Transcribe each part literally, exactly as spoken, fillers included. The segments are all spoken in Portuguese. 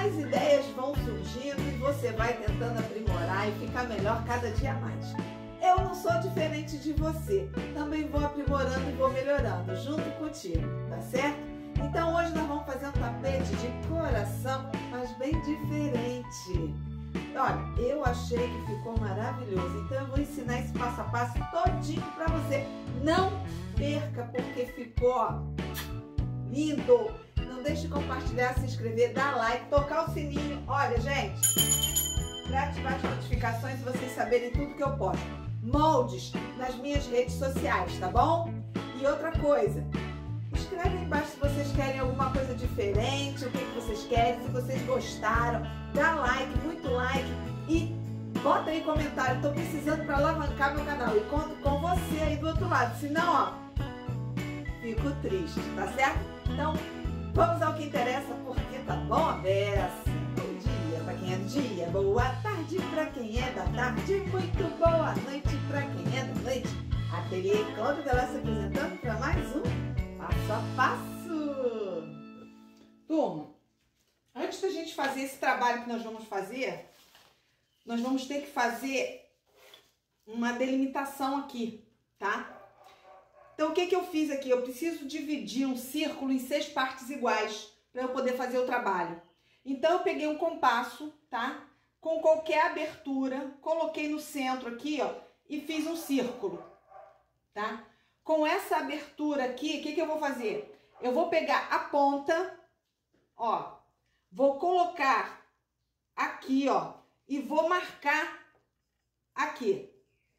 as ideias vão surgindo e você vai tentando aprimorar e ficar melhor cada dia mais. Eu não sou diferente de você, também vou aprimorando e vou melhorando junto contigo, tá certo? Então hoje nós vamos fazer um tapete de coração, mas bem diferente. Olha, eu achei que ficou maravilhoso, então eu vou ensinar esse passo a passo todinho para você. Não perca, porque ficou ó, lindo. Não deixe de compartilhar, se inscrever, dar like, tocar o sininho. Olha, gente, para ativar as notificações e vocês saberem tudo que eu posto. Moldes nas minhas redes sociais, tá bom? E outra coisa, escreve aí embaixo se vocês querem alguma coisa diferente, o que, que vocês querem, se vocês gostaram, dá like, muito like e bota aí comentário, tô precisando para alavancar meu canal e conto com você aí do outro lado, senão ó, fico triste, tá certo? Então, vamos ao que interessa, porque tá bom a beça. Bom dia pra quem é do dia, boa tarde pra quem é da tarde, muito boa noite pra quem é da noite. Ateliê Cláudia Galassi apresentando para mais um Passo a Passo. Turma, antes da gente fazer esse trabalho que nós vamos fazer, nós vamos ter que fazer uma delimitação aqui, tá? Então, o que que eu fiz aqui? Eu preciso dividir um círculo em seis partes iguais para eu poder fazer o trabalho. Então, eu peguei um compasso, tá? Com qualquer abertura, coloquei no centro aqui, ó, e fiz um círculo, tá? Com essa abertura aqui, o que que eu vou fazer? Eu vou pegar a ponta, ó, vou colocar aqui, ó, e vou marcar aqui.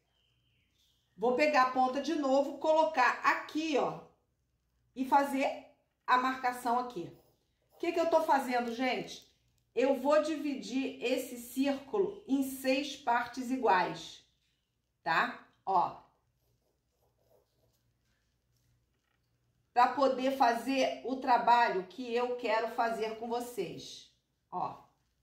Vou pegar a ponta de novo, colocar aqui, ó, e fazer a marcação aqui. O que que eu tô fazendo, gente? Eu vou dividir esse círculo em seis partes iguais, tá? Ó. Para poder fazer o trabalho que eu quero fazer com vocês, ó.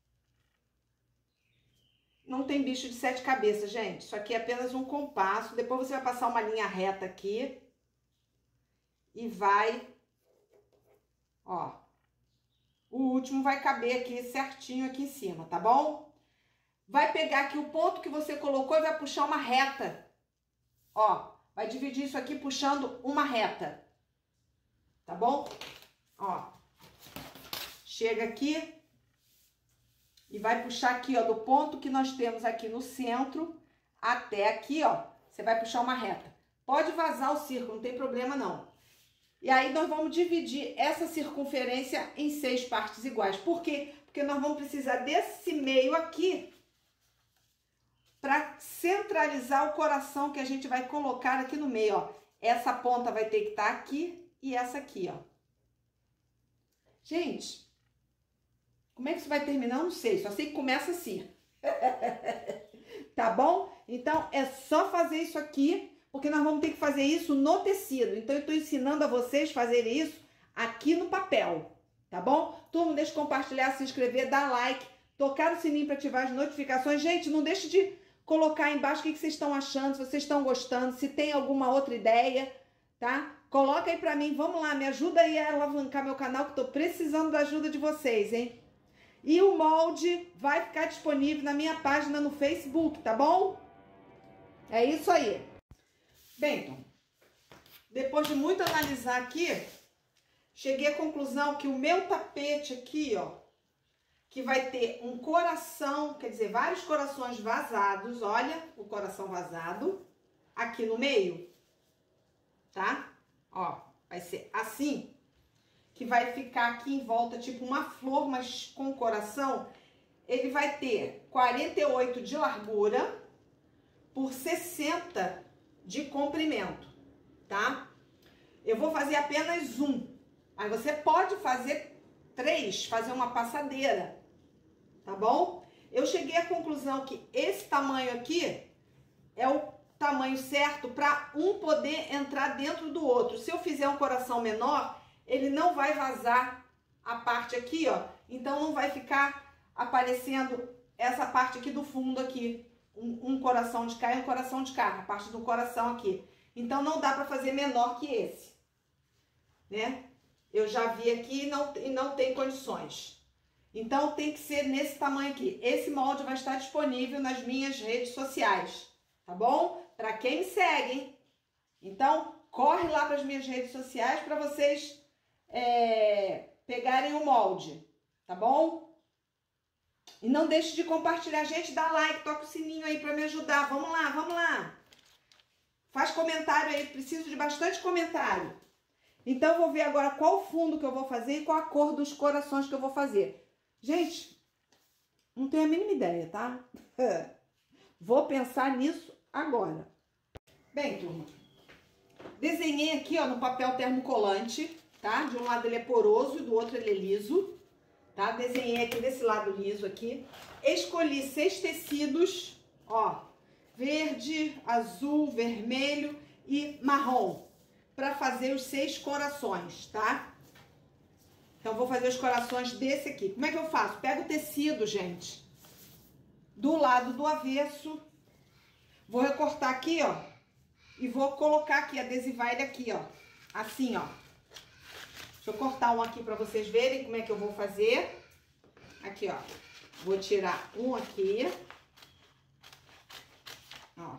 Não tem bicho de sete cabeças, gente. Isso aqui é apenas um compasso. Depois você vai passar uma linha reta aqui. E vai... Ó. O último vai caber aqui certinho aqui em cima, tá bom? Vai pegar aqui o ponto que você colocou e vai puxar uma reta. Ó. Vai dividir isso aqui puxando uma reta. Tá bom? Ó. Chega aqui. E vai puxar aqui, ó, do ponto que nós temos aqui no centro até aqui, ó. Você vai puxar uma reta. Pode vazar o círculo, não tem problema não. E aí nós vamos dividir essa circunferência em seis partes iguais. Por quê? Porque nós vamos precisar desse meio aqui para centralizar o coração que a gente vai colocar aqui no meio, ó. Essa ponta vai ter que estar aqui e essa aqui, ó. Gente... Como é que isso vai terminar? Eu não sei, só sei que começa assim. Tá bom? Então, é só fazer isso aqui, porque nós vamos ter que fazer isso no tecido. Então, eu tô ensinando a vocês a fazerem isso aqui no papel, tá bom? Turma, deixa de compartilhar, se inscrever, dar like, tocar o sininho para ativar as notificações. Gente, não deixe de colocar aí embaixo o que vocês estão achando, se vocês estão gostando, se tem alguma outra ideia, tá? Coloca aí pra mim, vamos lá, me ajuda aí a alavancar meu canal, que eu tô precisando da ajuda de vocês, hein? E o molde vai ficar disponível na minha página no Facebook, tá bom? É isso aí. Bem, então, depois de muito analisar aqui, cheguei à conclusão que o meu tapete aqui, ó, que vai ter um coração, quer dizer, vários corações vazados, olha, o coração vazado, aqui no meio, tá? Ó, vai ser assim. Que vai ficar aqui em volta, tipo uma flor, mas com coração. Ele vai ter quarenta e oito de largura por sessenta de comprimento, tá? Eu vou fazer apenas um. Aí você pode fazer três, fazer uma passadeira, tá bom? Eu cheguei à conclusão que esse tamanho aqui é o tamanho certo para um poder entrar dentro do outro. Se eu fizer um coração menor, ele não vai vazar a parte aqui, ó. Então, não vai ficar aparecendo essa parte aqui do fundo aqui. Um, um coração de cá e um coração de cá. A parte do coração aqui. Então, não dá para fazer menor que esse, né? Eu já vi aqui e não, e não tem condições. Então tem que ser nesse tamanho aqui. Esse molde vai estar disponível nas minhas redes sociais, tá bom? Para quem me segue, hein? Então corre lá para as minhas redes sociais para vocês é, pegarem o molde, tá bom? E não deixe de compartilhar, gente, dá like, toca o sininho aí para me ajudar. Vamos lá, vamos lá. Faz comentário aí, preciso de bastante comentário. Então, eu vou ver agora qual fundo que eu vou fazer e qual a cor dos corações que eu vou fazer. Gente, não tenho a mínima ideia, tá? Vou pensar nisso agora. Bem, turma, desenhei aqui, ó, no papel termocolante, tá? De um lado ele é poroso e do outro ele é liso, tá? Desenhei aqui desse lado liso aqui. Escolhi seis tecidos, ó, verde, azul, vermelho e marrom, para fazer os seis corações, tá? Então, vou fazer os corações desse aqui. Como é que eu faço? Pego o tecido, gente, do lado do avesso, vou recortar aqui, ó, e vou colocar aqui, adesivar ele aqui, ó, assim, ó. Deixa eu cortar um aqui para vocês verem como é que eu vou fazer. Aqui, ó, vou tirar um aqui, ó.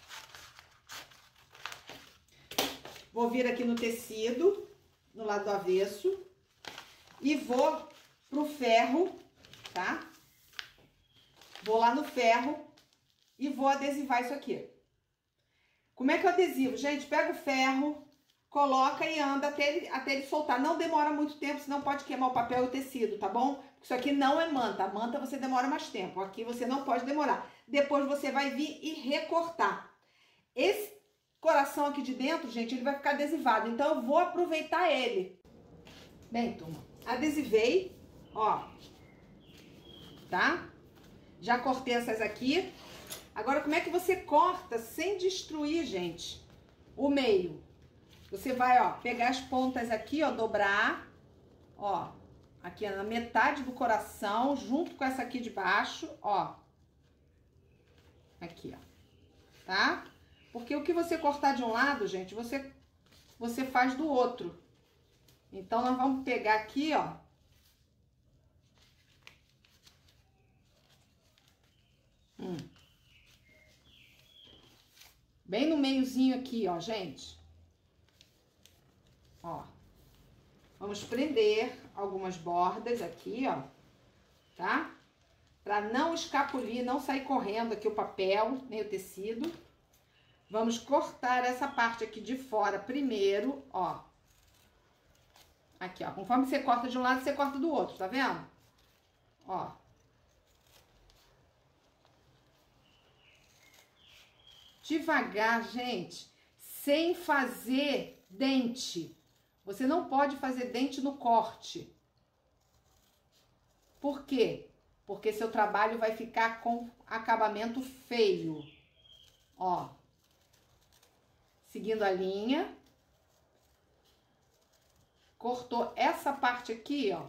Vou vir aqui no tecido, no lado do avesso, e vou pro ferro, tá? Vou lá no ferro e vou adesivar isso aqui. Como é que eu adesivo? Gente, pega o ferro, coloca e anda até ele, até ele soltar. Não demora muito tempo, senão pode queimar o papel e o tecido, tá bom? Porque isso aqui não é manta. A manta você demora mais tempo. Aqui você não pode demorar. Depois você vai vir e recortar. Esse coração aqui de dentro, gente, ele vai ficar adesivado. Então, eu vou aproveitar ele. Bem, turma, adesivei, ó, tá? Já cortei essas aqui. Agora, como é que você corta sem destruir, gente, o meio? Você vai, ó, pegar as pontas aqui, ó, dobrar, ó, aqui na metade do coração, junto com essa aqui de baixo, ó. Aqui, ó, tá? Porque o que você cortar de um lado, gente, você, você faz do outro. Então, nós vamos pegar aqui, ó. Hum. Bem no meiozinho aqui, ó, gente. Ó. Vamos prender algumas bordas aqui, ó. Tá? Pra não escapulir, não sair correndo aqui o papel, nem o tecido. Vamos cortar essa parte aqui de fora primeiro, ó. Aqui, ó. Conforme você corta de um lado, você corta do outro, tá vendo? Ó. Devagar, gente. Sem fazer dente. Você não pode fazer dente no corte. Por quê? Porque seu trabalho vai ficar com acabamento feio. Ó. Seguindo a linha. Cortou essa parte aqui, ó.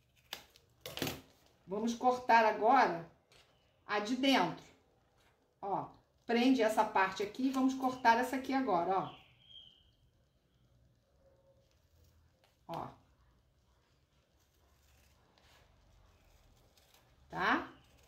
Vamos cortar agora a de dentro. Ó, prende essa parte aqui e vamos cortar essa aqui agora, ó. Ó. Tá?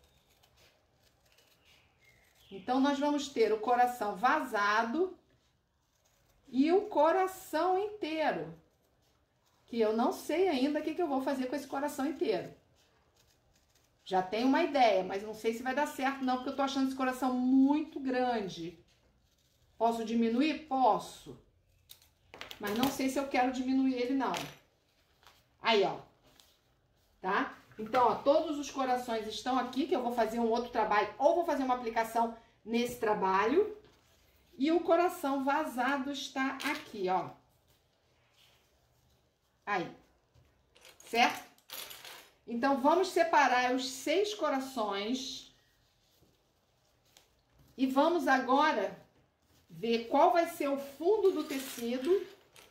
Então, nós vamos ter o coração vazado e o coração inteiro. Que eu não sei ainda o que, que eu vou fazer com esse coração inteiro. Já tenho uma ideia, mas não sei se vai dar certo não, porque eu tô achando esse coração muito grande. Posso diminuir? Posso. Mas não sei se eu quero diminuir ele não. Aí, ó. Tá? Então, ó, todos os corações estão aqui, que eu vou fazer um outro trabalho, ou vou fazer uma aplicação nesse trabalho. E o coração vazado está aqui, ó. Aí. Certo? Então, vamos separar os seis corações. E vamos agora ver qual vai ser o fundo do tecido.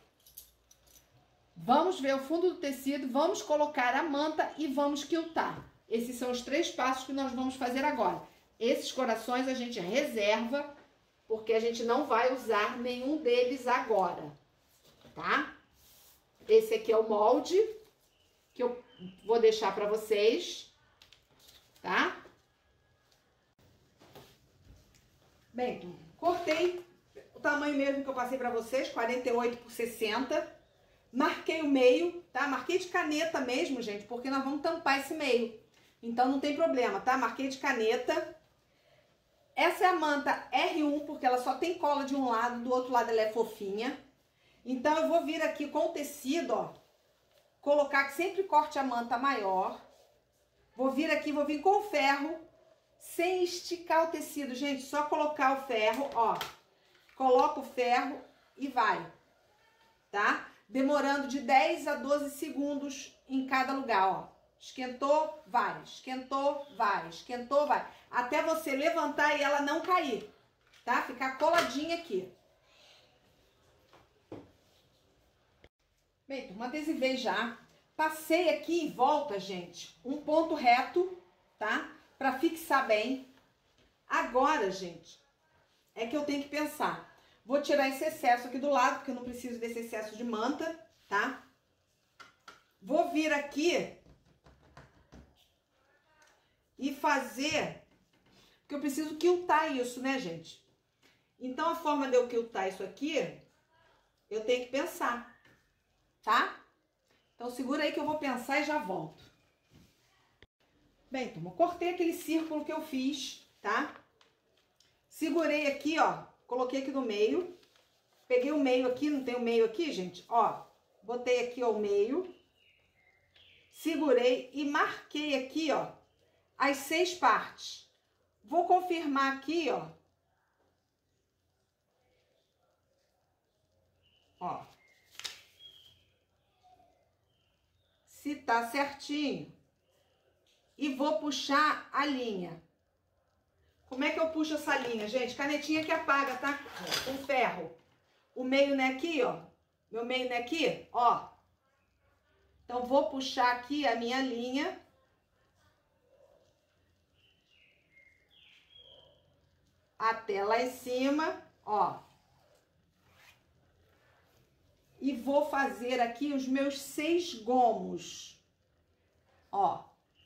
Vamos ver o fundo do tecido, vamos colocar a manta e vamos quiltar. Esses são os três passos que nós vamos fazer agora. Esses corações a gente reserva, porque a gente não vai usar nenhum deles agora, tá? Esse aqui é o molde, que eu vou deixar pra vocês, tá? Bem, cortei o tamanho mesmo que eu passei pra vocês, quarenta e oito por sessenta. Marquei o meio, tá? Marquei de caneta mesmo, gente, porque nós vamos tampar esse meio. Então não tem problema, tá? Marquei de caneta. Essa é a manta R um, porque ela só tem cola de um lado, do outro lado ela é fofinha. Então eu vou vir aqui com o tecido, ó, colocar que sempre corte a manta maior. Vou vir aqui, vou vir com o ferro, sem esticar o tecido, gente, só colocar o ferro, ó. Coloca o ferro e vai, tá? Demorando de dez a doze segundos em cada lugar, ó. Esquentou, vai, esquentou, vai, esquentou, vai. Até você levantar e ela não cair, tá? Ficar coladinha aqui. Bem, turma, adesivei já. Passei aqui em volta, gente, um ponto reto, tá? Pra fixar bem. Agora, gente, é que eu tenho que pensar. Vou tirar esse excesso aqui do lado, porque eu não preciso desse excesso de manta, tá? Vou vir aqui e fazer, porque eu preciso quiltar isso, né, gente? Então, a forma de eu quiltar isso aqui, eu tenho que pensar, tá? Então, segura aí que eu vou pensar e já volto. Bem, turma, cortei aquele círculo que eu fiz, tá? Segurei aqui, ó, coloquei aqui no meio. Peguei o meio aqui, não tem o meio aqui, gente? Ó, botei aqui, ó, o meio. Segurei e marquei aqui, ó, as seis partes. Vou confirmar aqui, ó. Ó. Se tá certinho. E vou puxar a linha. Como é que eu puxo essa linha, gente? Canetinha que apaga, tá? Com ferro. O meio não é aqui, ó. Meu meio não é aqui, ó. Então, vou puxar aqui a minha linha. Até lá em cima, ó. E vou fazer aqui os meus seis gomos. Ó.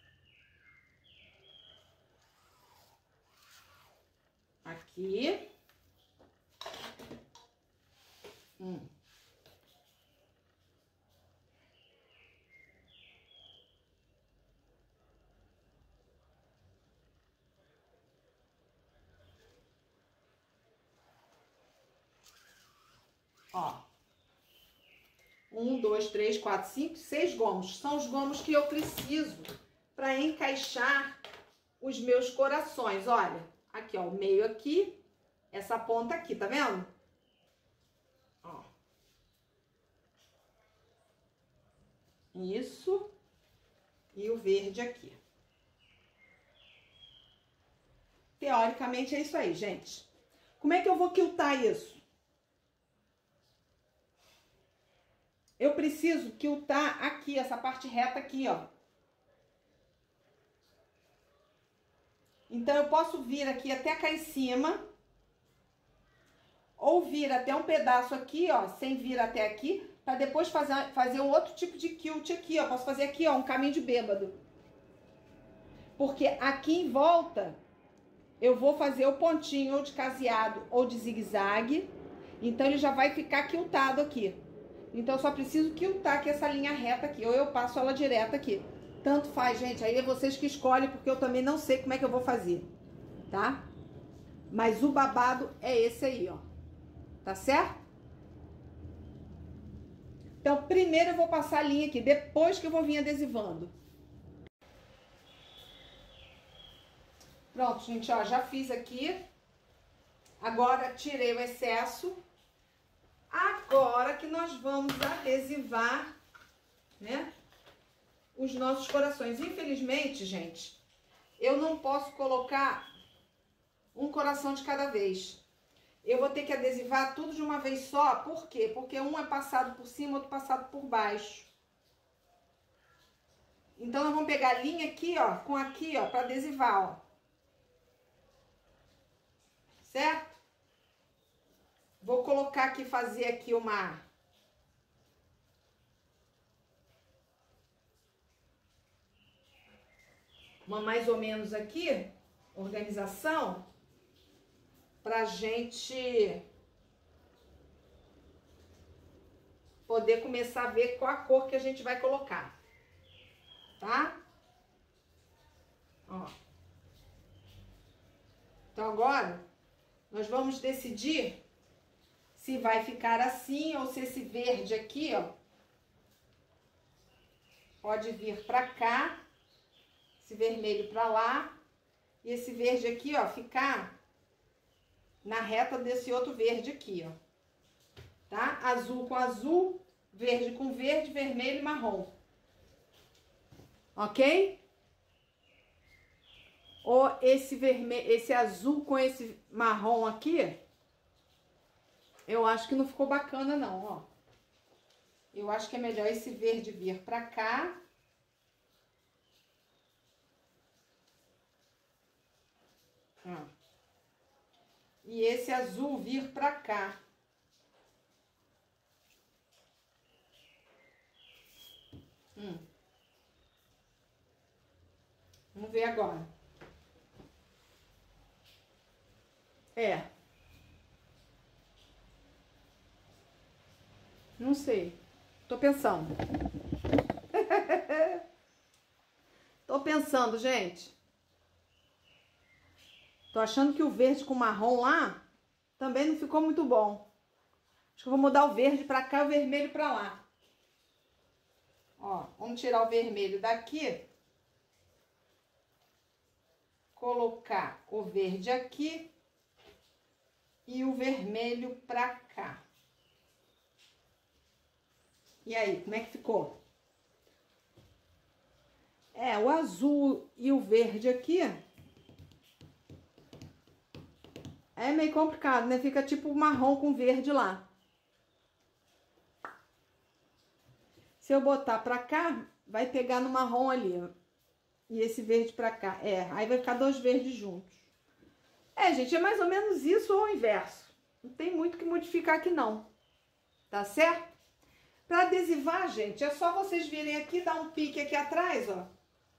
Aqui. Hum. Ó. Um, dois, três, quatro, cinco, seis gomos. São os gomos que eu preciso para encaixar os meus corações. Olha, aqui, ó, o meio aqui, essa ponta aqui, tá vendo? Ó. Isso. E o verde aqui. Teoricamente é isso aí, gente. Como é que eu vou quiltar isso? Eu preciso quiltar aqui, essa parte reta aqui, ó. Então, eu posso vir aqui até cá em cima. Ou vir até um pedaço aqui, ó, sem vir até aqui. Pra depois fazer, fazer um outro tipo de quilt aqui, ó. Posso fazer aqui, ó, um caminho de bêbado. Porque aqui em volta, eu vou fazer o pontinho ou de caseado ou de zigue-zague. Então, ele já vai ficar quiltado aqui. Então, eu só preciso quiltar aqui essa linha reta aqui. Ou eu passo ela direto aqui. Tanto faz, gente. Aí é vocês que escolhem, porque eu também não sei como é que eu vou fazer. Tá? Mas o babado é esse aí, ó. Tá certo? Então, primeiro eu vou passar a linha aqui. Depois que eu vou vir adesivando. Pronto, gente, ó. Já fiz aqui. Agora, tirei o excesso. Agora que nós vamos adesivar, né, os nossos corações. Infelizmente, gente, eu não posso colocar um coração de cada vez. Eu vou ter que adesivar tudo de uma vez só. Por quê? Porque um é passado por cima, outro passado por baixo. Então, nós vamos pegar a linha aqui, ó, com aqui, ó, para adesivar, ó. Certo? Vou colocar aqui, fazer aqui uma... uma mais ou menos aqui, organização, pra gente poder começar a ver qual a cor que a gente vai colocar, tá? Ó. Então agora nós vamos decidir se vai ficar assim ou se esse verde aqui, ó, pode vir pra cá, esse vermelho pra lá, e esse verde aqui, ó, ficar na reta desse outro verde aqui, ó. Tá? Azul com azul, verde com verde, vermelho e marrom. Ok? Ou esse vermelho, esse azul com esse marrom aqui, eu acho que não ficou bacana não, ó. Eu acho que é melhor esse verde vir pra cá. Ó. E esse azul vir pra cá. Hum. Vamos ver agora. É. Não sei. Tô pensando. Tô pensando, gente. Tô achando que o verde com marrom lá também não ficou muito bom. Acho que eu vou mudar o verde pra cá e o vermelho pra lá. Ó, vamos tirar o vermelho daqui. Colocar o verde aqui e o vermelho pra cá. E aí, como é que ficou? É, o azul e o verde aqui é meio complicado, né? Fica tipo marrom com verde lá. Se eu botar pra cá, vai pegar no marrom ali, ó. E esse verde pra cá. É, aí vai ficar dois verdes juntos. É, gente, é mais ou menos isso ou o inverso. Não tem muito o que modificar aqui, não. Tá certo? Pra adesivar, gente, é só vocês virem aqui, dar um pique aqui atrás, ó.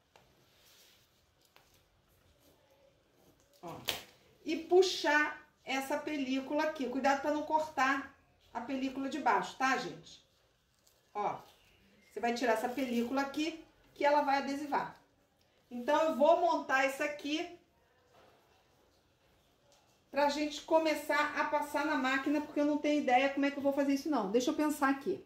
Ó. E puxar essa película aqui. Cuidado pra não cortar a película de baixo, tá, gente? Ó. Você vai tirar essa película aqui, que ela vai adesivar. Então, eu vou montar isso aqui pra gente começar a passar na máquina, porque eu não tenho ideia como é que eu vou fazer isso, não. Deixa eu pensar aqui.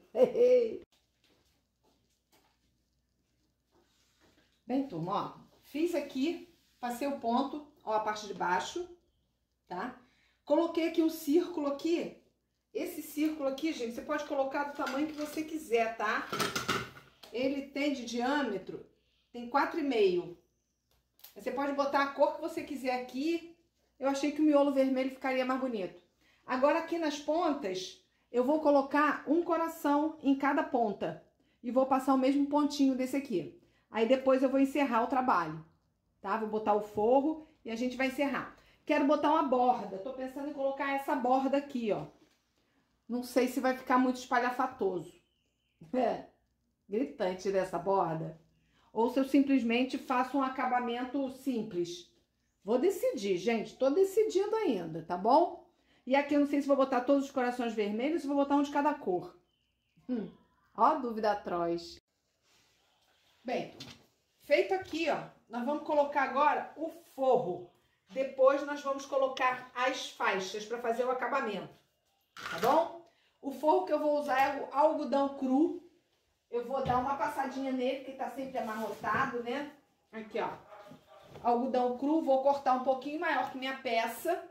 Bem, turma, ó. Fiz aqui, passei o ponto, ó, a parte de baixo, tá? Coloquei aqui um círculo aqui. Esse círculo aqui, gente, você pode colocar do tamanho que você quiser, tá? Ele tem de diâmetro, tem quatro e meio. Você pode botar a cor que você quiser aqui. Eu achei que o miolo vermelho ficaria mais bonito. Agora aqui nas pontas, eu vou colocar um coração em cada ponta. E vou passar o mesmo pontinho desse aqui. Aí depois eu vou encerrar o trabalho, tá? Vou botar o forro e a gente vai encerrar. Quero botar uma borda. Tô pensando em colocar essa borda aqui, ó. Não sei se vai ficar muito espalhafatoso. É, gritante dessa borda. Ou se eu simplesmente faço um acabamento simples. Vou decidir, gente. Tô decidindo ainda, tá bom? E aqui eu não sei se vou botar todos os corações vermelhos ou vou botar um de cada cor. Hum, ó, dúvida atroz. Bem, feito aqui, ó. Nós vamos colocar agora o forro. Depois nós vamos colocar as faixas para fazer o acabamento. Tá bom? O forro que eu vou usar é o algodão cru. Eu vou dar uma passadinha nele, que tá sempre amarrotado, né? Aqui, ó. Algodão cru, vou cortar um pouquinho maior que minha peça.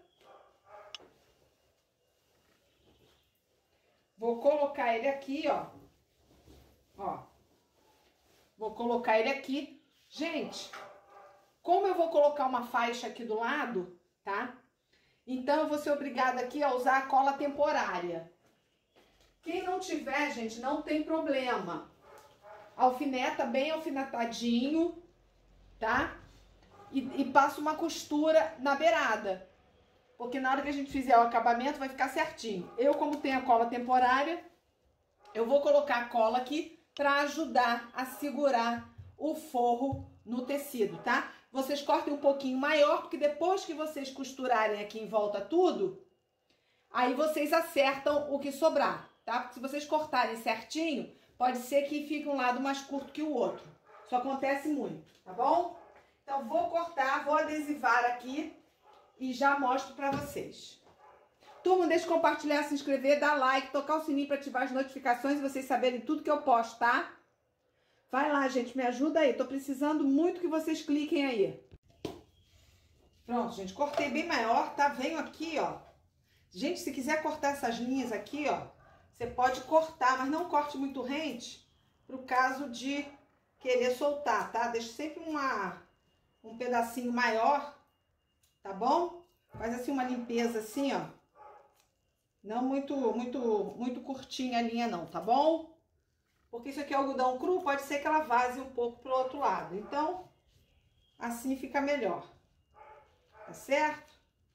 Vou colocar ele aqui, ó. Ó. Vou colocar ele aqui. Gente, como eu vou colocar uma faixa aqui do lado, tá? Então, eu vou ser obrigada aqui a usar a cola temporária. Quem não tiver, gente, não tem problema. Alfineta bem alfinetadinho, tá? E, e passa uma costura na beirada. Porque na hora que a gente fizer o acabamento, vai ficar certinho. Eu, como tenho a cola temporária, eu vou colocar a cola aqui pra ajudar a segurar o forro no tecido, tá? vocês cortem um pouquinho maior, porque depois que vocês costurarem aqui em volta tudo, aí vocês acertam o que sobrar, tá? Porque se vocês cortarem certinho, pode ser que fique um lado mais curto que o outro. Isso acontece muito, tá bom? Então, vou cortar, vou adesivar aqui e já mostro pra vocês. Turma, deixa de compartilhar, se inscrever, dar like, tocar o sininho para ativar as notificações e vocês saberem tudo que eu posto, tá? Vai lá, gente, me ajuda aí. Tô precisando muito que vocês cliquem aí. Pronto, gente, cortei bem maior, tá? Venho aqui, ó. Gente, se quiser cortar essas linhas aqui, ó, você pode cortar, mas não corte muito rente, pro caso de querer soltar, tá? Deixa sempre uma, um pedacinho maior, tá bom? Faz assim uma limpeza assim, ó. Não muito, muito, muito curtinha a linha não, tá bom? Porque isso aqui é algodão cru, pode ser que ela vaze um pouco pro outro lado. Então, assim fica melhor. Tá certo?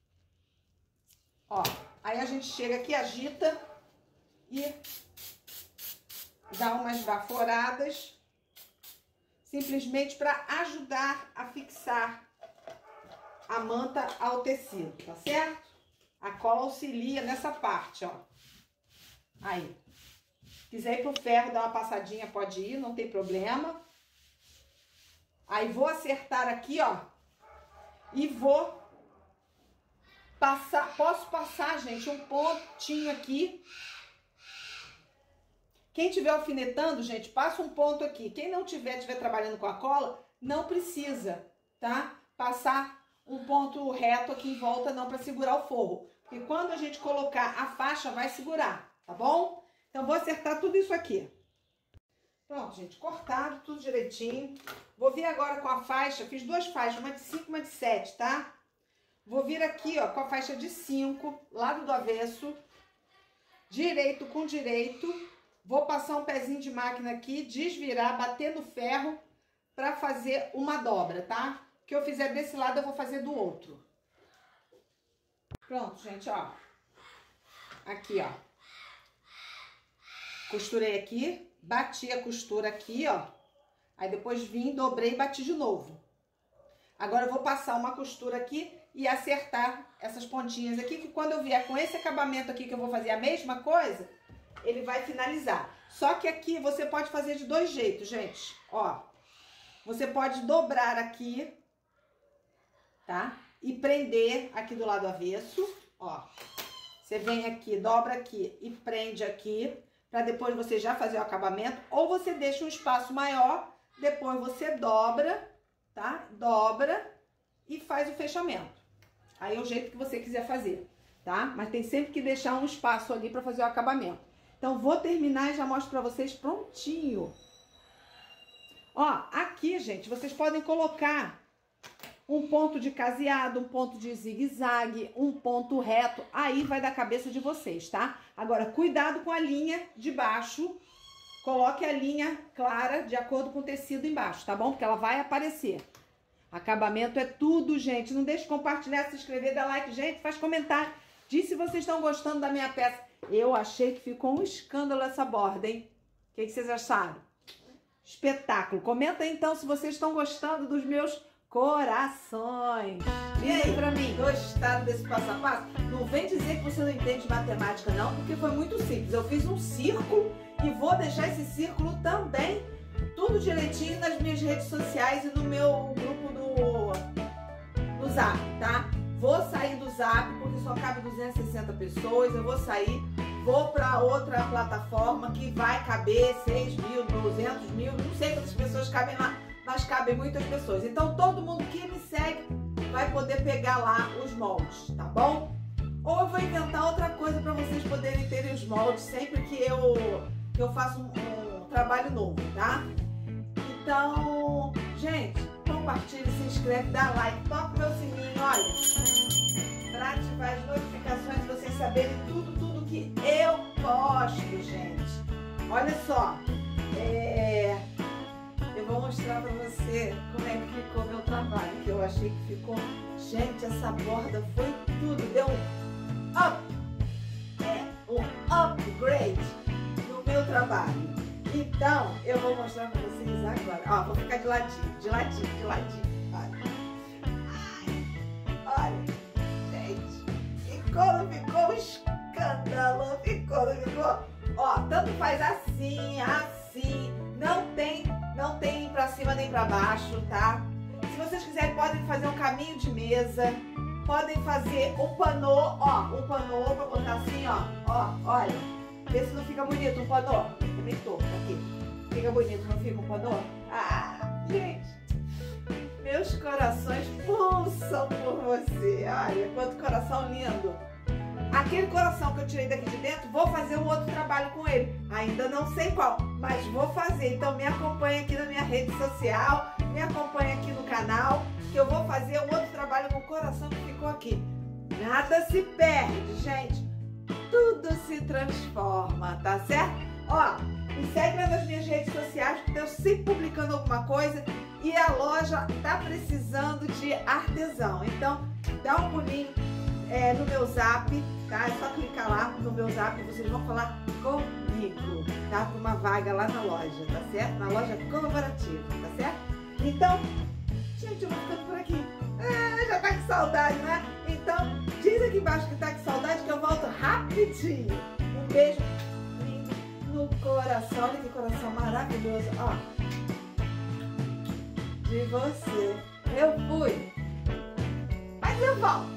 Ó, aí a gente chega aqui, agita e dá umas baforadas. Simplesmente para ajudar a fixar a manta ao tecido, tá certo? A cola auxilia nessa parte, ó. Aí. Se quiser ir pro ferro, dar uma passadinha, pode ir, não tem problema. Aí vou acertar aqui, ó. E vou passar, posso passar, gente, um pontinho aqui. Quem tiver alfinetando, gente, passa um ponto aqui. Quem não tiver, tiver trabalhando com a cola, não precisa, tá? Passar um ponto reto aqui em volta, não, para segurar o forro. Porque quando a gente colocar a faixa, vai segurar, tá bom? Então, vou acertar tudo isso aqui. Pronto, gente, cortado, tudo direitinho. Vou vir agora com a faixa, fiz duas faixas, uma de cinco e uma de sete, tá? Vou vir aqui, ó, com a faixa de cinco, lado do avesso, direito com direito. Vou passar um pezinho de máquina aqui, desvirar, bater no ferro pra fazer uma dobra, tá? O que eu fizer desse lado, eu vou fazer do outro. Pronto, gente, ó. Aqui, ó. Costurei aqui, bati a costura aqui, ó. Aí depois vim, dobrei e bati de novo. Agora eu vou passar uma costura aqui e acertar essas pontinhas aqui, que quando eu vier com esse acabamento aqui, que eu vou fazer a mesma coisa, ele vai finalizar. Só que aqui você pode fazer de dois jeitos, gente. Ó, você pode dobrar aqui, tá? E prender aqui do lado avesso, ó. Você vem aqui, dobra aqui e prende aqui, para depois você já fazer o acabamento. Ou você deixa um espaço maior, depois você dobra, tá? Dobra e faz o fechamento. Aí é o jeito que você quiser fazer, tá? Mas tem sempre que deixar um espaço ali para fazer o acabamento. Então, vou terminar e já mostro pra vocês prontinho. Ó, aqui, gente, vocês podem colocar um ponto de caseado, um ponto de zigue-zague, um ponto reto. Aí vai da cabeça de vocês, tá? Agora, cuidado com a linha de baixo. Coloque a linha clara de acordo com o tecido embaixo, tá bom? Porque ela vai aparecer. Acabamento é tudo, gente. Não deixe de compartilhar, se inscrever, dar like. Gente, faz comentário. Diz se vocês estão gostando da minha peça. Eu achei que ficou um escândalo essa borda, hein? O que, que vocês acharam? Espetáculo. Comenta aí, então, se vocês estão gostando dos meus corações. E aí, pra mim, gostaram desse passo a passo? Não vem dizer que você não entende matemática, não, porque foi muito simples. Eu fiz um círculo e vou deixar esse círculo também tudo direitinho nas minhas redes sociais e no meu grupo do, do Zap, tá? Vou sair do Zap, porque só cabe duzentas e sessenta pessoas. Eu vou sair, vou para outra plataforma que vai caber seis mil, duzentos mil, não sei quantas pessoas cabem lá, mas cabem muitas pessoas. Então, todo mundo que me segue vai poder pegar lá os moldes, tá bom? Ou eu vou inventar outra coisa para vocês poderem terem os moldes sempre que eu, que eu faço um, um trabalho novo, tá? Então, gente, compartilhe, se inscreve, dá like, toca o meu sininho, olha, para ativar as notificações e vocês saberem tudo, tudo que eu posto, gente. Olha só, é... eu vou mostrar para você como é que ficou meu trabalho, que eu achei que ficou... Gente, essa borda foi tudo, deu um up, é, um upgrade no meu trabalho. Então, eu vou mostrar para vocês agora. Ó, vou ficar de ladinho, de ladinho, de ladinho. Olha. ficou, não ficou um escândalo, ficou, não ficou? Ó, tanto faz assim, assim, não tem, não tem pra cima nem pra baixo, tá? Se vocês quiserem, podem fazer um caminho de mesa, podem fazer um panô, ó, um panô pra botar assim, ó, ó, olha, vê se não fica bonito um panô, também tô, aqui, fica bonito, não fica um panô? Ah, gente, meus corações pulsam por você, olha, quanto coração lindo. Aquele coração que eu tirei daqui de dentro, vou fazer um outro trabalho com ele. Ainda não sei qual, mas vou fazer. Então me acompanha aqui na minha rede social, me acompanha aqui no canal, que eu vou fazer um outro trabalho com o coração que ficou aqui. Nada se perde, gente. Tudo se transforma, tá certo? Ó, me segue lá nas minhas redes sociais, porque eu sempre publicando alguma coisa e a loja tá precisando de artesão. Então, dá um pulinho é, no meu zap, tá? É só clicar lá no meu zap e vocês vão falar comigo, tá? Com uma vaga lá na loja, tá certo? Na loja colaborativa, tá certo? Então, gente, eu vou ficando por aqui. Ah, já tá com saudade, né? Então, diz aqui embaixo que tá com saudade que eu volto rapidinho. Um beijo no coração. Olha que coração maravilhoso, ó. De você. Eu fui. Mas eu volto.